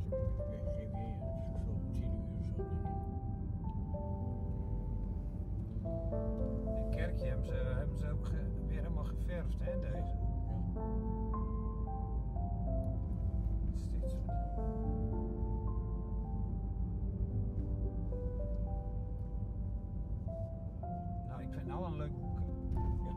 Geef je zo 10 uur zo. Het kerkje hebben ze ook weer helemaal geverfd, hè, deze. Wat is dit zo? Nou, ik vind het nou een leuk boek. Ja.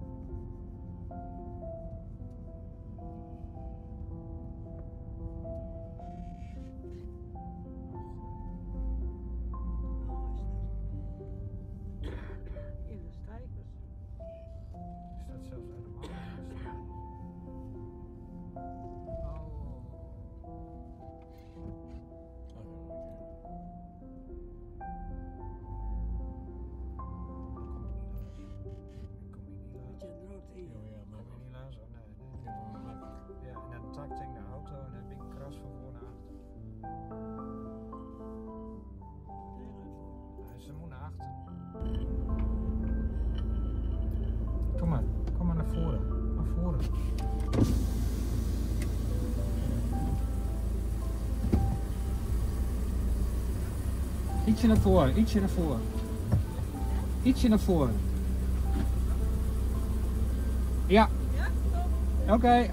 In de stijgers. Is dat zelfs helemaal niet? Oh. Met je brood in. Helaas, oh nee. Ja, en dan takt ik de auto en dan heb ik een kras van voor naar achter. Ze moet naar achter. Kom maar naar voren. Naar voren. Ietsje naar voren, ietsje naar voren. Ietsje naar voren. Ja. Ja? Oké.